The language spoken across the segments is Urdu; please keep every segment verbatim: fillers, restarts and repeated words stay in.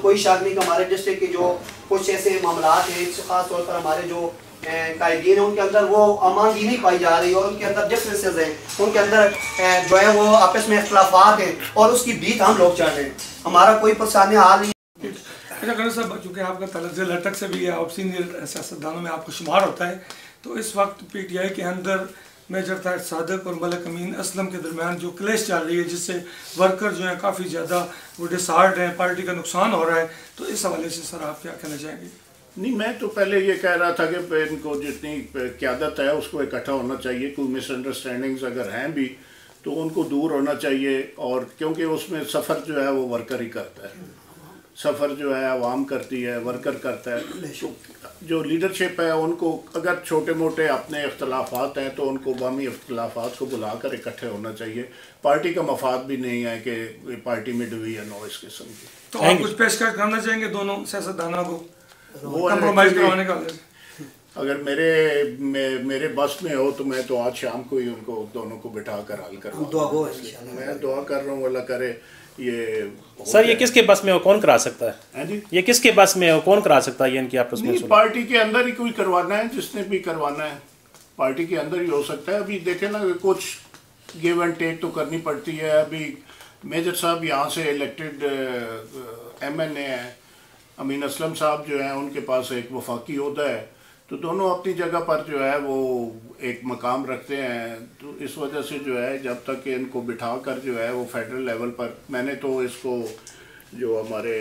کوئی شک نہیں کہ ہمارے ڈسٹرکٹ کے جو کچھ ایسے معاملات ہیں، خاص طور پر ہمارے جو قائدین ہیں ان کے اندر وہ امانگی نہیں پائی جا رہی اور ان کے اندر ڈفرینسز ہیں، ان کے اندر جو ہے وہ آپس میں اختلافات ہیں اور اس کی بھیت ہم لوگ چڑھ رہے ہیں. ہمارا کوئی پرسانیہ حال نہیں. اچھا کرن صاحب، چونکہ آپ کا تعلق ضلع اٹک سے بھی ہے، آپ سینئر سیاستدانوں میں آپ کو شمار ہوتا ہے، تو اس وقت پی ٹی آئی کے اندر میجر طاہر صادق اور ملک امین اسلم کے درمیان جو کلیش چل رہی ہے، جس سے ورکر جو ہیں کافی زیادہ وہ ڈسہارٹ ہیں، پارٹی کا نقصان ہو رہا ہے، تو اس حوالے سے سر آپ کیا کہنا چاہیں گے؟ نہیں، میں تو پہلے یہ کہہ رہا تھا کہ ان کو جتنی قیادت ہے اس کو اکٹھا ہونا چاہیے. کوئی مس انڈرسٹینڈنگز اگر ہیں بھی تو ان کو دور ہونا چاہیے، اور کیونکہ اس میں سفر جو ہے وہ ورکر ہی کرتا ہے، سفر جو ہے عوام کرتی ہے، ورکر کرتا ہے. تو جو لیڈرشپ ہے ان کو اگر چھوٹے موٹے اپنے اختلافات ہیں تو ان کو باہمی اختلافات کو بلا کر اکٹھے ہونا چاہیے. پارٹی کا مفاد بھی نہیں ہے کہ پارٹی میں ڈویژن ہو اس قسم کی. تو آپ کچھ پیشکش کرنا چاہیں گے دونوں سیاستدانوں کو وہ کمپرومائز کروانے کا؟ اگر میرے میرے بس میں ہو تو میں تو آج شام کو ہی ان کو دونوں کو بٹھا کر حل کروں. میں دعا کر رہا ہوں اللہ کرے یہ. سر یہ کس کے بس میں ہو کون کرا سکتا ہے؟ یہ کس کے بس میں ہو کون کرا سکتا ہے یہ ان کی آپس میں؟ پارٹی کے اندر ہی کوئی کروانا ہے، جس نے بھی کروانا ہے پارٹی کے اندر ہی ہو سکتا ہے. ابھی دیکھیں نا کچھ گیو اینڈ ٹیک تو کرنی پڑتی ہے. ابھی میجر صاحب یہاں سے الیکٹڈ ایم این اے ہیں، امین اسلم صاحب جو ہیں ان کے پاس ایک وفاقی عہدہ ہے، تو دونوں اپنی جگہ پر جو ہے وہ ایک مقام رکھتے ہیں. تو اس وجہ سے جو ہے جب تک کہ ان کو بٹھا کر جو ہے وہ فیڈرل لیول پر، میں نے تو اس کو جو ہمارے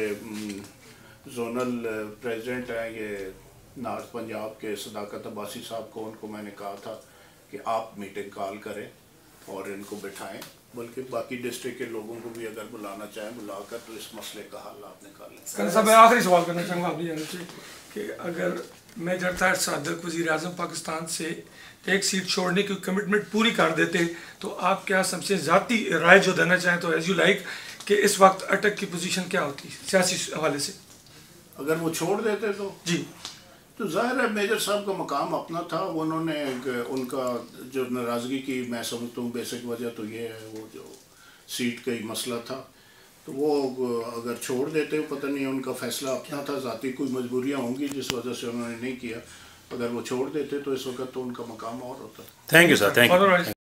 زونل پریزیڈنٹ ہیں یہ نارتھ پنجاب کے صداقت عباسی صاحب کو، ان کو میں نے کہا تھا کہ آپ میٹنگ کال کریں اور ان کو بٹھائیں، بلکہ باقی ڈسٹرکٹ کے لوگوں کو بھی اگر بلانا چاہیں بلا کر تو اس مسئلے کا حل آپ نکالیں. کرن صاحب میں آخری سوال کرنا چاہوں گا آپ سے کہ اگر میجر طاہر صادق وزیر اعظم پاکستان سے ایک سیٹ چھوڑنے کی کمٹمنٹ پوری کر دیتے تو آپ کیا سب سے ذاتی رائے جو دینا چاہیں تو ایز یو لائک کہ اس وقت اٹک کی پوزیشن کیا ہوتی سیاسی حوالے سے؟ اگر وہ چھوڑ دیتے تو جی تو ظاہر ہے میجر صاحب کا مقام اپنا تھا، انہوں نے ان کا جو ناراضگی کی میں سمجھتا ہوں بیسک وجہ تو یہ ہے وہ جو سیٹ کا ہی مسئلہ تھا، تو وہ اگر چھوڑ دیتے پتہ نہیں ان کا فیصلہ اپنا تھا، ذاتی کوئی مجبوریاں ہوں گی جس وجہ سے انہوں نے نہیں کیا. اگر وہ چھوڑ دیتے تو اس وقت تو ان کا مقام اور ہوتا. Thank you sir. Thank you.